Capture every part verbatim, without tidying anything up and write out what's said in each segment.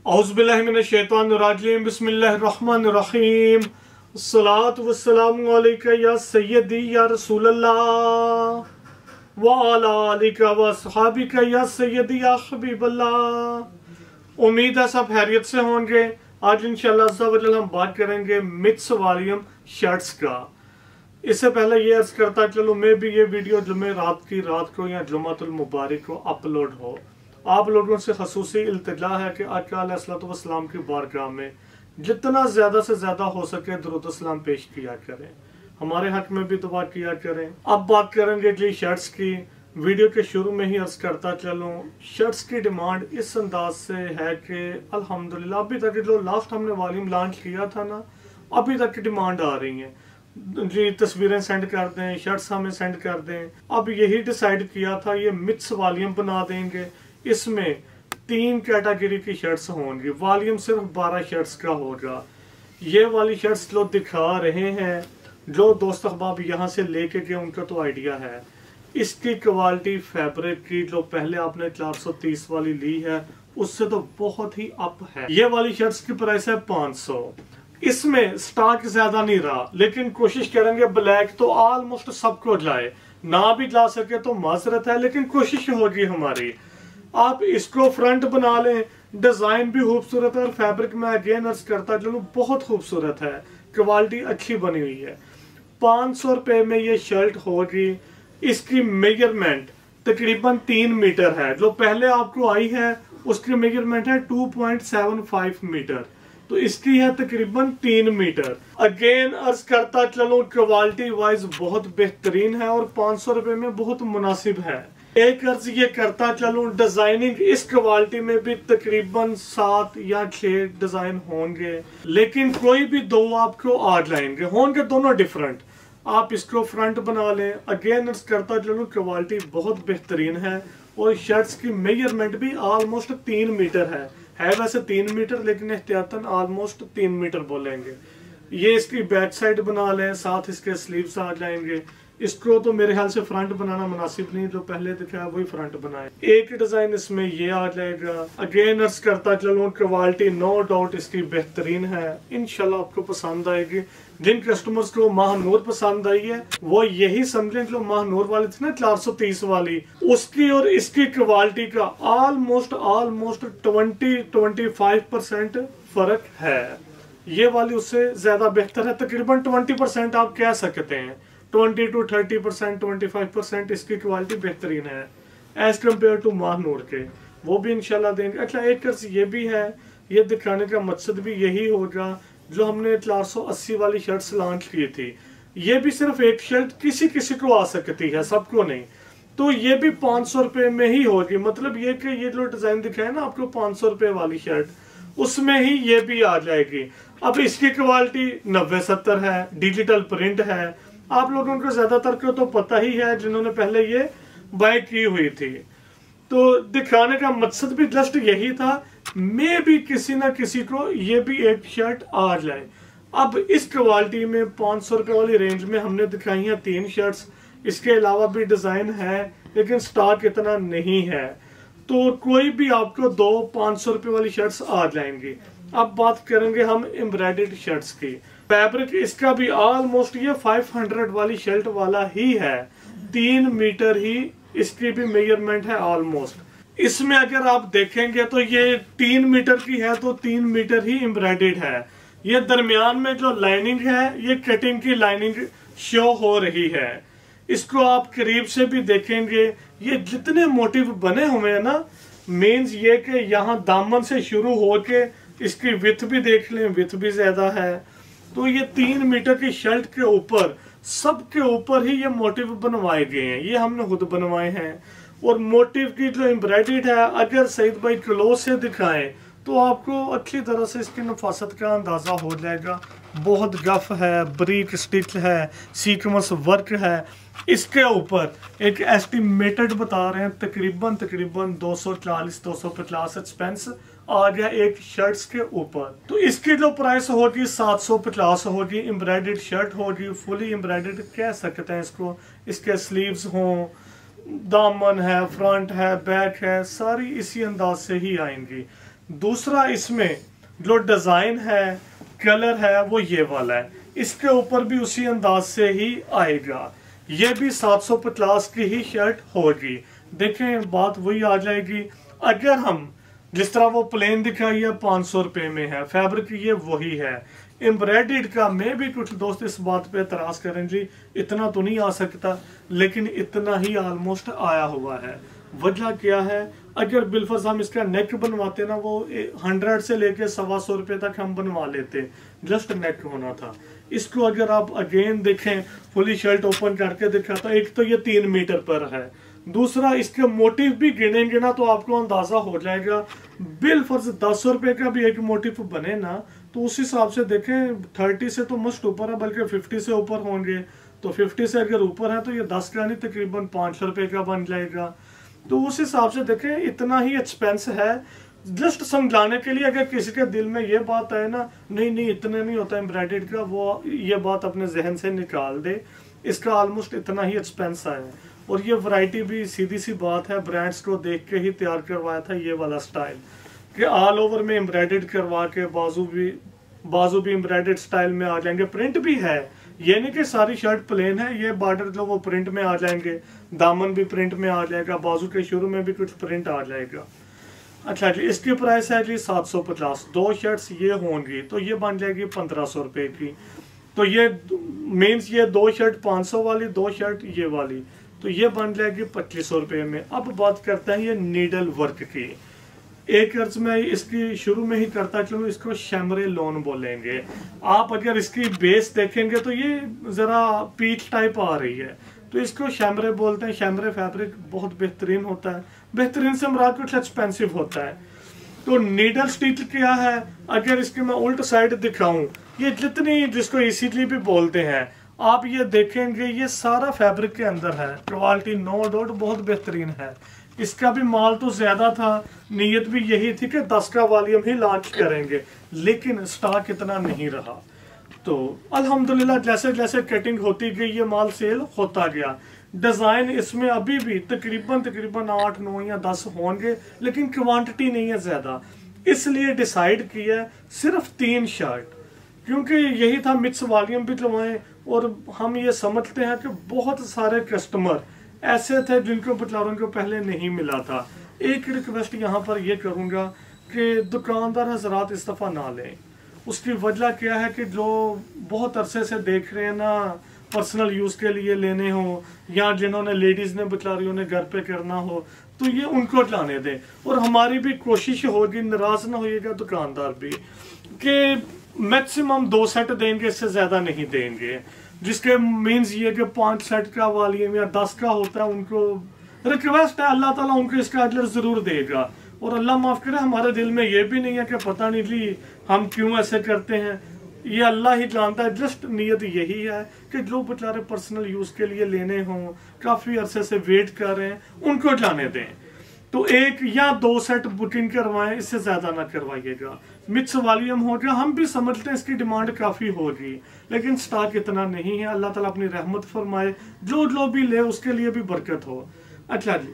औज़ुबिल्लाहि मिनश्शैतानिर्रजीम बिस्मिल्लाहिर्रहमानिर्रहीम अस्सलातु वस्सलामु अलैका या सय्यदी या रसूलल्लाह व अला आलिका व अस्हाबिका या सय्यदी या हबीबल्लाह। उम्मीद है सब खैरियत से होंगे। आज इंशाअल्लाह अज़्ज़ा वजल हम बात करेंगे मिक्स वॉल्यूम शर्ट्स का। इससे पहले ये अर्ज करता चलो मैं भी ये वीडियो जुमे रात की रात को या जुमातुल मुबारक को अपलोड हो। आप लोगों से खसूसी इल्तिजा है कि आका अलैहिस्सलाम की बारगाह में जितना ज़्यादा से ज़्यादा हो सके दुरूद सलाम पेश किया करें, हमारे हक में भी दुआ किया करें। अब बात करेंगे जी शर्ट्स की। वीडियो के शुरू में ही अर्ज करता चलूँ, शर्ट्स की डिमांड इस अंदाज से है कि अल्हम्दुलिल्लाह अभी तक जो लास्ट हमने वॉल्यूम लॉन्च किया था ना, अभी तक की डिमांड आ रही है जी। तस्वीरें सेंड कर दें, शर्ट्स हमें सेंड कर दें। अब यही डिसाइड किया था ये मिक्स वॉल्यूम बना देंगे। इसमें तीन कैटेगरी की शर्ट्स होंगी, वॉल्यूम सिर्फ बारह शर्ट्स का होगा। ये वाली शर्ट्स जो दिखा रहे हैं, जो दोस्त अहबाब यहाँ से लेके गए उनका तो आइडिया है। इसकी क्वालिटी फैब्रिक की जो पहले आपने चार सौ तीस वाली ली है उससे तो बहुत ही अप है। ये वाली शर्ट्स की प्राइस है पाँच सौ। इसमें स्टॉक ज्यादा नहीं रहा, लेकिन कोशिश करेंगे ब्लैक तो ऑलमोस्ट सबको जाए, ना भी जा सके तो माजरत है, लेकिन कोशिश होगी हमारी। आप इसको फ्रंट बना लें, डिजाइन भी खूबसूरत है और फैब्रिक में अगेन अर्ज करता चलूं बहुत खूबसूरत है, क्वालिटी अच्छी बनी हुई है। पाँच सौ रुपये में ये शर्ट होगी। इसकी मेजरमेंट तकरीबन तीन मीटर है, जो पहले आपको आई है उसकी मेजरमेंट है two point seven five meter, तो इसकी है तकरीबन तीन मीटर। अगेन अर्ज करता चलूं क्वालिटी वाइज बहुत बेहतरीन है और पाँच सौ रुपये में बहुत मुनासिब है। एक अर्ज ये करता चलूं डिजाइनिंग इस क्वालिटी में भी तकरीबन सात या छह डिजाइन होंगे, लेकिन कोई भी दो आपको आ जाएंगे, होंगे दोनों डिफरेंट। आप इसको फ्रंट बना लें। अगेन अर्ज करता चलूं क्वालिटी बहुत बेहतरीन है और शर्ट्स की मेजरमेंट भी ऑलमोस्ट तीन मीटर है है वैसे तीन मीटर, लेकिन एहतियातन ऑलमोस्ट तीन मीटर बोलेंगे। ये इसकी बैक साइड बना लें, साथ इसके स्लीव्स आ जाएंगे। इसको तो मेरे ख्याल से फ्रंट बनाना मुनासिब नहीं, जो पहले दिखाया वही फ्रंट बनाए। एक डिजाइन इसमें ये आ जाएगा। अगेन अर्ज करता चलूं क्वालिटी नो डाउट इसकी बेहतरीन है, इंशाल्लाह आपको पसंद आएगी। जिन कस्टमर्स को महानूर पसंद आई है वो यही समझें जो महानूर वाली थी ना चार सौ तीस वाली, उसकी और इसकी क्वालिटी का almost almost twenty twenty five percent फर्क है। ये वाली उससे ज्यादा बेहतर है, तकरीबन ट्वेंटी परसेंट आप कह सकते हैं। Twenty to thirty percent twenty five percent इसकी क्वालिटी बेहतरीन है एज कम्पेयर टू महानूर के, वो भी इंशाल्लाह देंगे। अच्छा एक कर्ज ये भी है, ये दिखाने का मकसद भी यही होगा, जो हमने चार सौ अस्सी वाली शर्ट्स लॉन्च की थी, ये भी सिर्फ एक शर्ट किसी किसी को आ सकती है, सबको नहीं, तो ये भी पाँच सौ रुपये में ही होगी। मतलब ये कि ये जो डिजाइन दिखाया ना आपको पाँच सौ रुपये वाली शर्ट, उसमें ही ये भी आ जाएगी। अब इसकी क्वालिटी नब्बे सत्तर है, डिजिटल प्रिंट है। आप लोगों को ज्यादातर को तो पता ही है जिन्होंने पहले ये बाय की हुई थी। तो दिखाने का मकसद भी जस्ट यही था, मे भी किसी ना किसी को ये भी एक शर्ट आ जाए। अब इस क्वालिटी में पाँच सौ रुपये वाली रेंज में हमने दिखाई है तीन शर्ट्स, इसके अलावा भी डिजाइन है लेकिन स्टॉक इतना नहीं है, तो कोई भी आपको दो पाँच सौ रुपये वाली शर्ट्स आ जाएंगी। अब बात करेंगे हम एम्ब्रॉयडर्ड शर्ट्स की। फैब्रिक इसका भी ऑलमोस्ट ये पाँच सौ वाली शर्ट वाला ही है, तीन मीटर ही इसकी भी मेजरमेंट है ऑलमोस्ट। इसमें अगर आप देखेंगे तो ये तीन मीटर की है, तो तीन मीटर ही एम्ब्रॉयडर्ड है। ये दरमियान में जो लाइनिंग है ये कटिंग की लाइनिंग शो हो रही है। इसको आप करीब से भी देखेंगे, ये जितने मोटिव बने हुए हैं ना, मीन्स ये कि यहाँ दामन से शुरू होके इसकी विथ भी देख लें, विथ भी ज्यादा है। तो ये तीन मीटर की शर्ट के ऊपर सबके ऊपर ही ये मोटिव बनवाए गए हैं, ये हमने खुद बनवाए हैं। और मोटिव की जो एम्ब्रॉयडर्ड है, अगर सईद भाई क्लोज से दिखाएं तो आपको अच्छी तरह से इसकी नफासत का अंदाजा हो जाएगा। बहुत गफ है, ब्रीक स्टिच है, सीक्वेंस वर्क है। इसके ऊपर एक एस्टिमेटेड बता रहे हैं तकरीबन तकरीबन दो सौ चालीस दो सौ पचास एक्सपेंस आ गया एक शर्ट्स के ऊपर। तो इसकी जो प्राइस होगी सात सौ पचास होगी। एम्ब्रॉयडर्ड शर्ट होगी, फुली एम्ब्रॉयडर्ड कह सकते हैं इसको। इसके स्लीव्स हों, दामन है, फ्रंट है, बैक है, सारी इसी अंदाज से ही आएंगी। दूसरा इसमें जो डिजाइन है, कलर है, वो ये वाला है। इसके ऊपर भी उसी अंदाज से ही आएगा। ये भी सात सौ पचास की ही शर्ट होगी। देखें बात वही आ जाएगी। अगर हम जिस तरह वो प्लेन दिखाई है पाँच सौ रुपये में है, फैब्रिक ये वही है। एम्ब्रॉयडर्ड का मैं भी कुछ दोस्त इस बात पे एतराज करें जी इतना तो नहीं आ सकता, लेकिन इतना ही ऑलमोस्ट आया हुआ है। वजह क्या है, अगर बिलफर्ज हम इसका नेक बनवाते ना वो हंड्रेड से लेके सवा सौ रुपये तक हम बनवा लेते, जस्ट नेक होना था। इसको अगर आप अगेन देखें, फुली शर्ट ओपन करके देखा तो एक तो ये तीन मीटर पर है, दूसरा इसके मोटिव भी गिनेंगे ना तो आपको अंदाजा हो जाएगा। बिलफर्ज दस सौ रुपये का भी एक मोटिव बने ना तो उस हिसाब से देखें थर्टी से तो मस्ट ऊपर है, बल्कि फिफ्टी से ऊपर होंगे। तो फिफ्टी से अगर ऊपर है तो ये दस का नहीं तकरीबन पाँच सौ रुपये का बन जाएगा। तो उस हिसाब से देखें इतना ही एक्सपेंस है। जस्ट समझाने के लिए अगर किसी के दिल में ये बात आए ना नहीं नहीं इतने नहीं होता एम्ब्रॉयडर्ड का, वो ये बात अपने जहन से निकाल दे। इसका ऑलमोस्ट इतना ही एक्सपेंस आया। और ये वैरायटी भी सीधी सी बात है, ब्रांड्स को देख के ही तैयार करवाया था ये वाला स्टाइल कि ऑल ओवर में एम्ब्रॉयडर्ड करवा के बाजू भी बाजू भी एम्ब्रॉयडर्ड स्टाइल में आ जाएंगे। प्रिंट भी है, ये नहीं कि सारी शर्ट प्लेन है, ये बॉर्डर जो वो प्रिंट में आ जाएंगे, दामन भी प्रिंट में आ जाएगा, बाजू के शुरू में भी कुछ प्रिंट आ जाएगा। अच्छा जी, इसकी प्राइस है जी सात सौ पचास। दो शर्ट्स ये होंगी तो ये बन जाएगी पंद्रह सौ रुपये की। तो ये मीन्स ये दो शर्ट पाँच सौ वाली, दो शर्ट ये वाली, तो ये बन जाएगी पच्चीस सौ रुपये में। अब बात करते हैं ये नीडल वर्क की। एक अर्ज में इसकी शुरू में ही करता चलो, इसको शैमरे लोन बोलेंगे। आप अगर इसकी बेस देखेंगे तो ये जरा पीच टाइप आ रही है, तो इसको शैमरे बोलते हैं। शैमरे फैब्रिक बहुत बेहतरीन होता है, बेहतरीन से मुराद कुछ एक्सपेंसिव होता है। तो नीडल स्टिच क्या है, अगर इसकी मैं उल्ट साइड दिखाऊं, ये जितनी जिसको इसीलिए भी बोलते हैं, आप ये देखेंगे ये सारा फैब्रिक के अंदर है। क्वालिटी नो डाउट बहुत बेहतरीन है। इसका भी माल तो ज्यादा था, नीयत भी यही थी कि दस का वॉल्यूम ही लॉन्च करेंगे, लेकिन स्टॉक इतना नहीं रहा। तो अल्हम्दुलिल्लाह जैसे जैसे कटिंग होती गई ये माल सेल होता गया। डिजाइन इसमें अभी भी तकरीबन तकरीबन आठ नौ या दस होंगे, लेकिन क्वांटिटी नहीं है ज्यादा, इसलिए डिसाइड किया सिर्फ तीन शर्ट, क्योंकि यही था मिक्स वॉल्यूम भी करवाएं। और हम ये समझते हैं कि बहुत सारे कस्टमर ऐसे थे जिनको बतलारों को पहले नहीं मिला था। एक रिक्वेस्ट यहाँ पर ये करूँगा कि दुकानदार हजरात इस दफ़ा ना लें। उसकी वजह क्या है कि जो बहुत अरसे से देख रहे हैं ना, पर्सनल यूज़ के लिए लेने हो या जिन्होंने लेडीज़ ने बतलारियों ने घर पे करना हो, तो ये उनको लाने दें। और हमारी भी कोशिश होगी, नाराज ना होइएगा दुकानदार भी, कि मैक्सिमम दो सेट देंगे, इससे ज़्यादा नहीं देंगे। जिसके मीन्स ये कि पाँच सेट का वॉल्यूम या दस का होता है, उनको रिक्वेस्ट है, अल्लाह ताला उनको इसका अजर ज़रूर देगा। और अल्लाह माफ़ करे, हमारे दिल में ये भी नहीं है कि पता नहीं जी हम क्यों ऐसे करते हैं, ये अल्लाह ही जानता है। जस्ट नीयत यही है कि जो बेचारे पर्सनल यूज़ के लिए लेने हों, काफ़ी अरसे से वेट कर रहे हैं, उनको जाने दें। तो एक या दो सेट बुकिंग करवाएं, इससे ज़्यादा ना करवाइएगा। मिक्स वॉल्यूम हो गया, हम भी समझते हैं इसकी डिमांड काफ़ी होगी, लेकिन स्टॉक इतना नहीं है। अल्लाह ताला अपनी रहमत फरमाए, जो जो भी ले उसके लिए भी बरकत हो। अच्छा जी,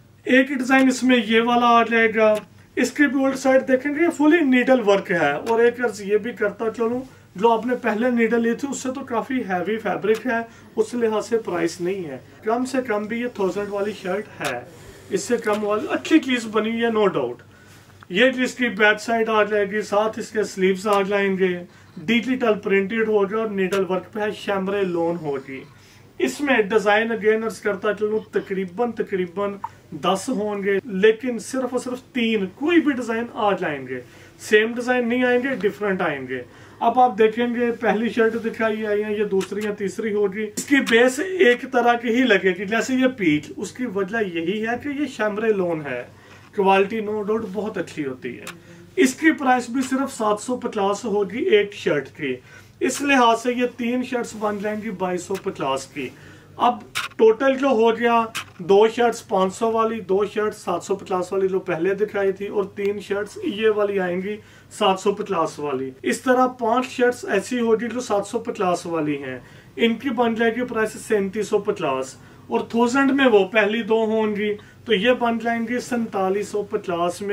एक डिज़ाइन इसमें ये वाला आ जाएगा। इसके भी उल्ट साइड देखेंगे फुली नीडल वर्क है। और एक अर्ज ये भी करता चलूँ, जो आपने पहले नीडल ली थी उससे तो काफ़ी हैवी फैब्रिक है, उस लिहाज से प्राइस नहीं है। कम से कम भी ये थाउजेंड वाली शर्ट है, इससे कम वाली अच्छी चीज़ बनी है नो डाउट। ये इसकी बैक साइड आ जाएगी, साथ इसके स्लीव्स आ जाएंगे, डिजिटल प्रिंटेड होगा और नीडल वर्क पे है, शैमरे लोन होगी। इसमें डिजाइन अगेन अर्ज करता चलूँ तकरीबन तकरीबन दस होंगे, लेकिन सिर्फ और सिर्फ तीन कोई भी डिजाइन आ जाएंगे। सेम डिजाइन नहीं आएंगे, डिफरेंट आएंगे। अब आप देखेंगे पहली शर्ट दिखाई आई है, ये दूसरी या तीसरी होगी। इसकी बेस एक तरह की ही लगेगी जैसे ये पीच। उसकी वजह यही है कि ये शैमरे लोन है, क्वालिटी नो डाउट बहुत अच्छी होती है। इसकी प्राइस भी सिर्फ सात सौ पचास होगी एक शर्ट की। इस लिहाज से ये तीन शर्ट्स बन जाएंगी बाईस सौ पचास की। अब टोटल जो हो गया, दो शर्ट्स पाँच सौ वाली, दो शर्ट्स सात सौ पचास वाली जो पहले दिखाई थी, और तीन शर्ट्स ये वाली आएंगी सात सौ पचास वाली। इस तरह पांच शर्ट्स ऐसी होगी जो सात सौ पचास वाली हैं, इनकी बन जाएगी प्राइस सैंतीस सौ पचास। और थाउजेंड में वो पहली दो होंगी तो ये बन जाएंगे सैंतालीस सौ पचास में।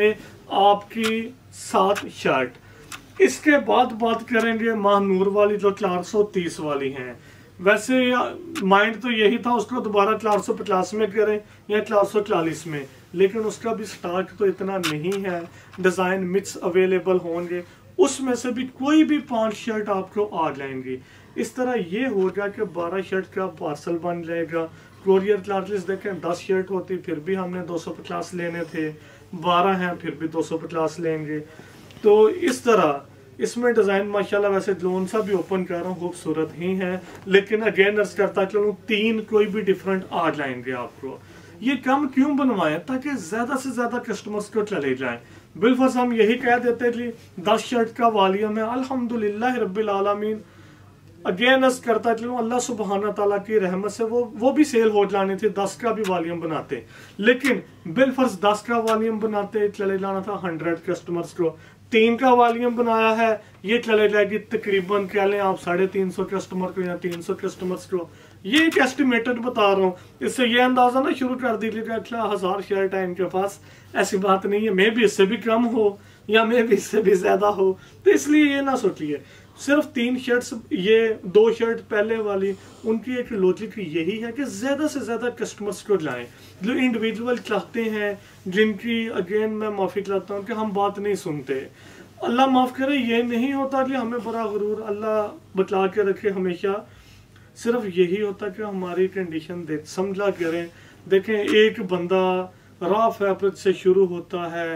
आपकी सात शर्ट। इसके बाद बात करेंगे महानूर वाली जो चार सौ तीस वाली हैं। वैसे माइंड तो यही था उसको दोबारा चार सौ पचास में करें या चार सौ चालीस में, लेकिन उसका भी स्टॉक तो इतना नहीं है। डिज़ाइन मिक्स अवेलेबल होंगे, उसमें से भी कोई भी पांच शर्ट आपको आ जाएंगी। इस तरह ये होगा कि बारह शर्ट का पार्सल बन जाएगा। कोरियर चार्जेस देखें, दस शर्ट होती फिर भी हमने दो सौ पचास लेने थे, बारह हैं फिर भी दो सौ पचास लेंगे। तो इस तरह इसमें डिज़ाइन माशाल्लाह वैसे लोन सा भी ओपन कर रहा हूँ खूबसूरत ही है, लेकिन अगेन अर्ज करता चलूँ तीन कोई भी डिफरेंट आ जाएंगे आपको। ये कम क्यों बनवाएं? ताकि ज़्यादा से ज़्यादा कस्टमर्स को चले जाएं। बिलफर्ज हम यही कह देते कि दस शर्ट का वॉल्यूम है, अल्हम्दुलिल्लाह रब्बिल आलमीन। अगेन अर्ज करता चलूँ अल्लाह सुब्हाना ताला की रहमत से वो वो भी सेल हो जानी थी, दस का भी वॉल्यूम बनाते, लेकिन बिलफर्ज दस का वॉल्यूम बनाते चले जाना था हंड्रेड कस्टमर्स को। तीन का वॉल्यूम बनाया है, ये चले जाएगी तकरीबन कह लें आप साढ़े तीन सौ कस्टमर को या तीन सौ कस्टमर्स को। ये एक एस्टिमेटेड बता रहा हूँ, इससे ये अंदाजा ना शुरू कर दीजिएगा अच्छा हजार शर्ट है इनके पास। ऐसी बात नहीं है, मे भी इससे भी कम हो या मे भी इससे भी ज्यादा हो, तो इसलिए ये ना सोचिए सिर्फ तीन शर्ट्स, ये दो शर्ट पहले वाली, उनकी एक लॉजिक यही है कि ज्यादा से ज्यादा कस्टमर्स को लाएं जो इंडिविजुअल चाहते हैं, जिनकी अगेन मैं माफी चाहता हूँ कि हम बात नहीं सुनते। अल्लाह माफ करे, ये नहीं होता कि हमें बड़ा गुरूर, अल्लाह बचा के रखे हमेशा। सिर्फ यही होता कि हमारी कंडीशन देख समझा करें। देखें एक बंदा रॉ फैब्रिक से शुरू होता है,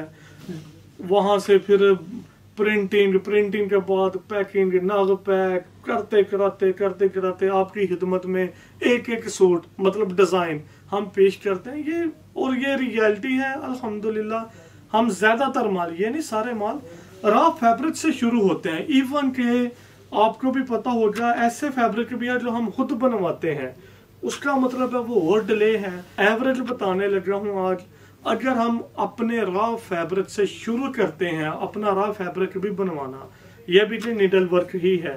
वहां से फिर प्रिंटिंग, प्रिंटिंग के बाद पैकिंग, नाग पैक करते कराते करते कराते आपकी खिदमत में एक एक सूट मतलब डिजाइन हम पेश करते हैं। ये और ये रियलिटी है अल्हम्दुलिल्लाह। हम ज्यादातर माल, ये नहीं सारे माल, रॉ फैब्रिक से शुरू होते हैं। इवन के आपको भी पता होगा ऐसे फैब्रिक भी है जो हम खुद बनवाते हैं, उसका मतलब है वो और डिले है। एवरेज बताने लगा हूँ आज, अगर हम अपने रॉ फैब्रिक से शुरू करते हैं, अपना रॉ फैब्रिक भी बनवाना, यह भी जो नीडल वर्क ही है,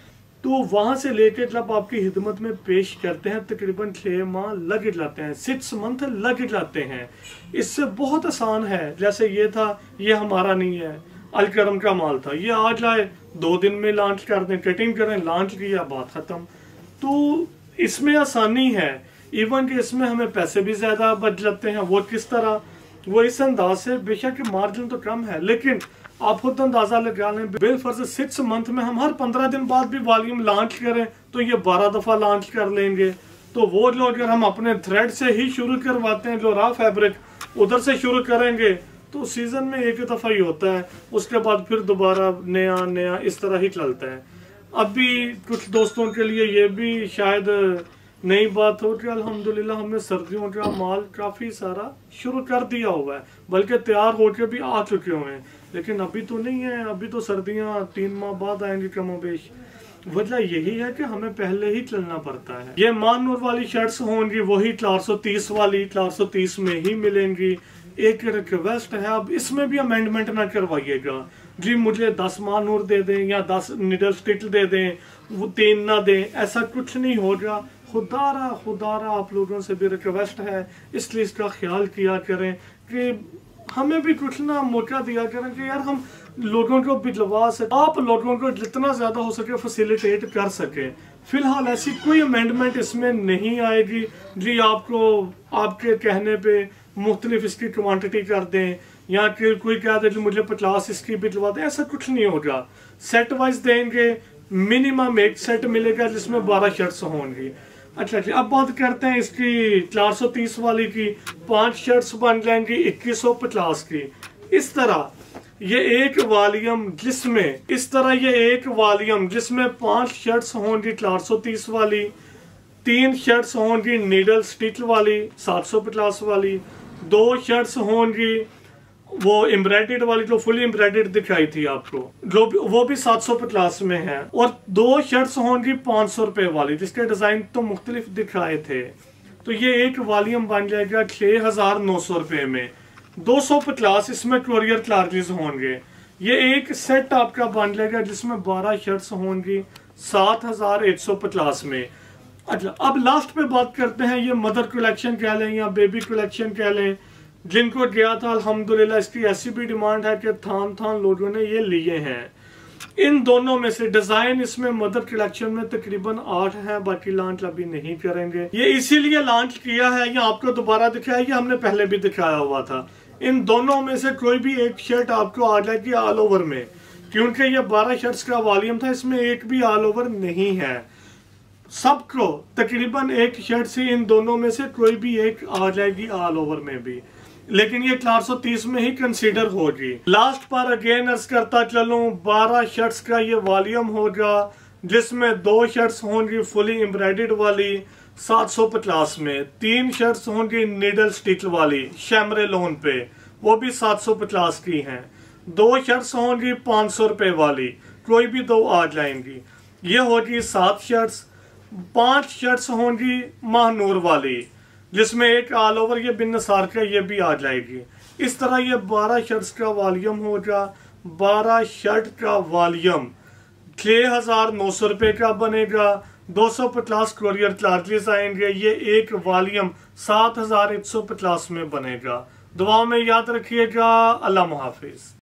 तो वहां से लेकर जब आपकी खिदमत में पेश करते हैं तकरीबन छह माह लग जाते हैं, सिक्स मंथ लग जाते हैं। इससे बहुत आसान है। जैसे ये था, ये हमारा नहीं है, अलकरम का माल था, ये आज आए दो दिन में लॉन्च कर दें, कटिंग करें, लॉन्च किया, बात खत्म। तो इसमें आसानी है। इवन कि इसमें हमें पैसे भी ज्यादा बच जाते हैं। वो किस तरह? वो इस अंदाज से, बेशक मार्जिन तो कम है, लेकिन आप खुद अंदाजा लगा लें, बिलफर्ज सिक्स मंथ में हम हर पंद्रह दिन बाद भी वॉल्यूम लॉन्च करें तो ये बारह दफा लॉन्च कर लेंगे। तो वो जो अगर हम अपने थ्रेड से ही शुरू करवाते हैं, जो रॉ फैब्रिक उधर से शुरू करेंगे, तो सीजन में एक दफा ही होता है, उसके बाद फिर दोबारा नया नया इस तरह ही चलता है। अभी कुछ दोस्तों के लिए ये भी शायद नई बात हो कि अल्हम्दुलिल्लाह हमने सर्दियों का माल काफी सारा शुरू कर दिया हुआ है, बल्कि तैयार होकर भी आ चुके हुए हैं, लेकिन अभी तो नहीं है। अभी तो सर्दियां तीन माह बाद आएंगी कमोबेश। वजह यही है कि हमें पहले ही चलना पड़ता है। ये मानूर वाली शर्ट्स होंगी वही चार सौ तीस वाली चार सौ तीस में ही मिलेंगी। एक रिक्वेस्ट है, अब इसमें भी अमेंडमेंट ना करवाइएगा जी, मुझे दस मानूर दे दें या दस निडल स्टिच दे दें, वो तीन ना दें, ऐसा कुछ नहीं होगा। खुदारा खुदारा आप लोगों से भी रिक्वेस्ट है, इसलिए इसका ख्याल किया करें कि हमें भी कुछ ना मौका दिया करें कि यार हम लोगों को भिजवा सके, आप लोगों को जितना ज्यादा हो सके फैसिलिटेट कर सके। फिलहाल ऐसी कोई अमेंडमेंट इसमें नहीं आएगी जी, आपको आपके कहने पे मुख्तलिफ इसकी क्वांटिटी कर दें या कि कोई कह दे मुझे पचास इसकी भिजवा दें, ऐसा कुछ नहीं होगा। सेट वाइज देंगे, मिनिमम एक सेट मिलेगा जिसमें बारह शर्ट्स होंगी। अच्छा जी, अब बात करते हैं इसकी चार सौ तीस वाली की। पांच शर्ट्स बन जाएंगी इक्कीस सौ पचास की। इस तरह ये एक वॉल्यूम जिसमें इस तरह ये एक वॉल्यूम जिसमें पांच शर्ट्स होंगी चार सौ तीस वाली, तीन शर्ट्स होंगी नीडल स्टिच वाली सात सौ पचास वाली, दो शर्ट्स होंगी वो एम्ब्रॉयडर्ड वाली जो फुली एम्ब्रॉयडर्ड दिखाई थी आपको, जो वो भी सात सौ पचास में है, और दो शर्ट्स होंगी पाँच सौ रुपए वाली जिसके डिजाइन तो मुख्तलिफ दिखाए थे। तो ये एक वॉल्यूम बन जाएगा छह हजार नौ सौ रुपए में। दो सौ पचास इसमें कोरियर चार्जेस होंगे। ये एक सेट आपका बन जाएगा जिसमें बारह शर्ट्स होंगी सात हजार एक सौ पचास में। अच्छा, अब लास्ट पे बात करते हैं, ये मदर कलेक्शन कह लें या बेबी कलेक्शन कह लें, जिनको दिया था अल्हम्दुलिल्लाह इसकी ऐसी भी डिमांड है कि थान थान लोगों ने ये लिए हैं। इन दोनों में से डिजाइन इसमें मदर कलेक्शन में तकरीबन आठ हैं, बाकी लॉन्च अभी नहीं करेंगे। ये इसीलिए लॉन्च किया है, ये आपको दोबारा दिखाया, ये हमने पहले भी दिखाया हुआ था। इन दोनों में से कोई भी एक शर्ट आपको आ जाएगी ऑल ओवर में, क्योंकि ये बारह शर्ट्स का वॉल्यूम था, इसमें एक भी ऑल ओवर नहीं है। सबको तकरीबन एक शर्ट से इन दोनों में से कोई भी एक आ जाएगी ऑल ओवर में भी, लेकिन ये चार सौ तीस में ही कंसीडर होगी। लास्ट पर अगेन अर्ज करता चलूं, बारह शर्ट्स का ये वॉल्यूम होगा, जिसमें दो शर्ट्स होंगी फुली एम्ब्रॉयडर्ड वाली सात सौ पचास में, तीन शर्ट्स होंगी नीडल स्टिच वाली शैमरे लोन पे, वो भी सात सौ पचास की हैं, दो शर्ट्स होंगी पाँच सौ रुपये वाली, कोई भी दो आ जाएंगी। ये होगी सात शर्ट्स। पांच शर्ट्स होंगी महानूर वाली, जिसमें एक ऑल ओवर ये बिन नसार का ये भी आ जाएगी। इस तरह ये बारह शर्ट्स का वॉल्यूम होगा। बारह शर्ट का वॉल्यूम छः हजार नौ सौ रुपये का बनेगा। दो सौ पचास कोरियर चार्जेस आएंगे। ये एक वॉल्यूम सात हजार एक सौ पचास में बनेगा। दुआ में याद रखिएगा। अल्लाह हाफिज।